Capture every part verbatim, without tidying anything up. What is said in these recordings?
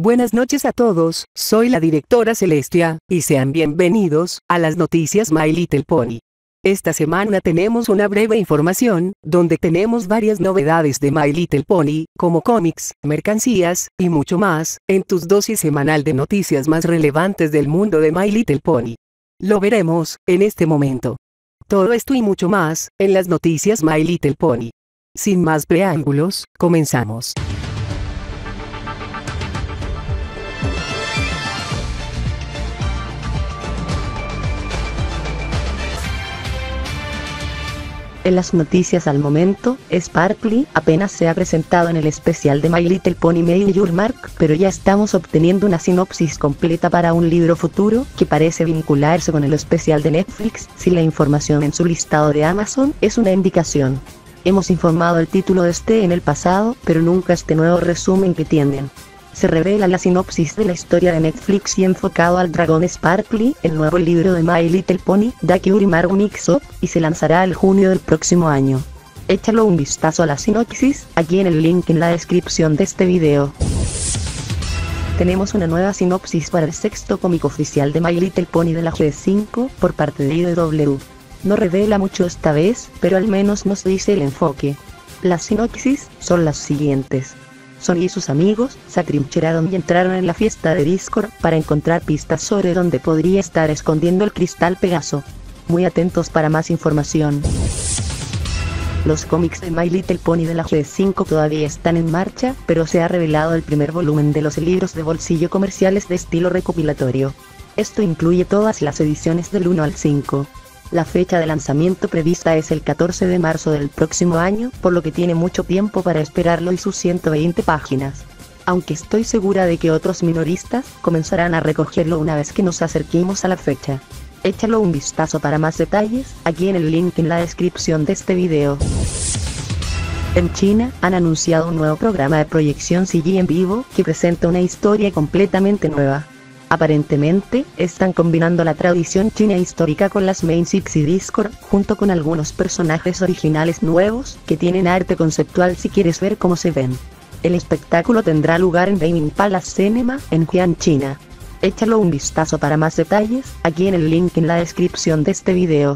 Buenas noches a todos, soy la directora Celestia, y sean bienvenidos a las noticias My Little Pony. Esta semana tenemos una breve información, donde tenemos varias novedades de My Little Pony, como cómics, mercancías, y mucho más, en tu dosis semanal de noticias más relevantes del mundo de My Little Pony. Lo veremos, en este momento. Todo esto y mucho más, en las noticias My Little Pony. Sin más preámbulos, comenzamos. En las noticias al momento, Sparkly apenas se ha presentado en el especial de My Little Pony Made Your Mark, pero ya estamos obteniendo una sinopsis completa para un libro futuro, que parece vincularse con el especial de Netflix, si la información en su listado de Amazon es una indicación. Hemos informado el título de este en el pasado, pero nunca este nuevo resumen que tienen. Se revela la sinopsis de la historia de Netflix y enfocado al dragón Sparkly, el nuevo libro de My Little Pony, Dake Urimaru Mix Up, y se lanzará el junio del próximo año. Échalo un vistazo a la sinopsis, aquí en el link en la descripción de este video. Tenemos una nueva sinopsis para el sexto cómic oficial de My Little Pony de la G cinco, por parte de I D W. No revela mucho esta vez, pero al menos nos dice el enfoque. Las sinopsis son las siguientes. Sony y sus amigos se atrincheraron y entraron en la fiesta de Discord para encontrar pistas sobre dónde podría estar escondiendo el cristal Pegaso. Muy atentos para más información. Los cómics de My Little Pony de la G cinco todavía están en marcha, pero se ha revelado el primer volumen de los libros de bolsillo comerciales de estilo recopilatorio. Esto incluye todas las ediciones del uno al cinco. La fecha de lanzamiento prevista es el catorce de marzo del próximo año, por lo que tiene mucho tiempo para esperarlo y sus ciento veinte páginas. Aunque estoy segura de que otros minoristas comenzarán a recogerlo una vez que nos acerquemos a la fecha. Échalo un vistazo para más detalles, aquí en el link en la descripción de este video. En China, han anunciado un nuevo programa de proyección C G en vivo, que presenta una historia completamente nueva. Aparentemente, están combinando la tradición china histórica con las Main Six y Discord, junto con algunos personajes originales nuevos, que tienen arte conceptual si quieres ver cómo se ven. El espectáculo tendrá lugar en Beijing Palace Cinema, en Xi'an, China. Échalo un vistazo para más detalles, aquí en el link en la descripción de este video.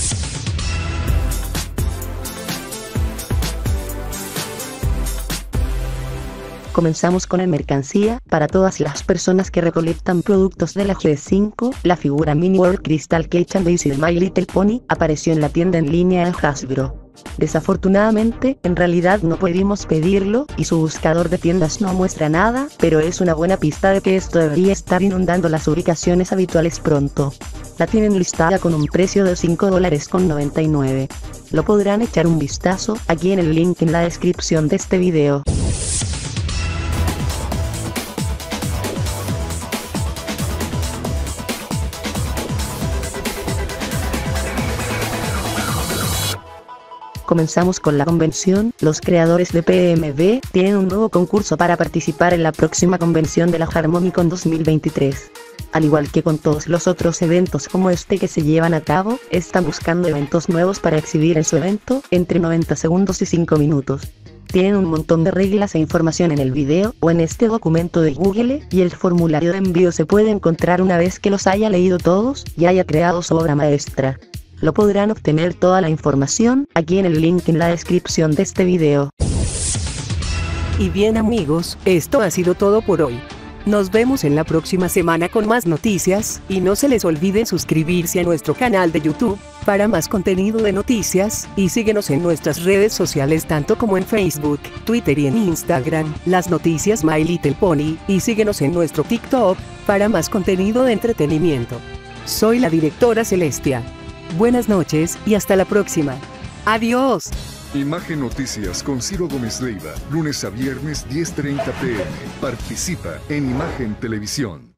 Comenzamos con el mercancía, para todas las personas que recolectan productos de la G cinco, la figura Mini World Crystal Cage and Daisy de My Little Pony apareció en la tienda en línea de Hasbro. Desafortunadamente, en realidad no pudimos pedirlo, y su buscador de tiendas no muestra nada, pero es una buena pista de que esto debería estar inundando las ubicaciones habituales pronto. La tienen listada con un precio de cinco dólares con noventa y nueve. Lo podrán echar un vistazo, aquí en el link en la descripción de este video. Comenzamos con la convención. Los creadores de P M B tienen un nuevo concurso para participar en la próxima convención de la Harmonicon dos mil veintitrés. Al igual que con todos los otros eventos como este que se llevan a cabo, están buscando eventos nuevos para exhibir en su evento, entre noventa segundos y cinco minutos. Tienen un montón de reglas e información en el video, o en este documento de Google, y el formulario de envío se puede encontrar una vez que los haya leído todos, y haya creado su obra maestra. Lo podrán obtener toda la información, aquí en el link en la descripción de este video. Y bien amigos, esto ha sido todo por hoy. Nos vemos en la próxima semana con más noticias, y no se les olvide suscribirse a nuestro canal de YouTube, para más contenido de noticias, y síguenos en nuestras redes sociales tanto como en Facebook, Twitter y en Instagram, las noticias My Little Pony, y síguenos en nuestro TikTok, para más contenido de entretenimiento. Soy la directora Celestia. Buenas noches, y hasta la próxima. ¡Adiós! Imagen Noticias con Ciro Gómez Leiva, lunes a viernes diez treinta p m. Participa en Imagen Televisión.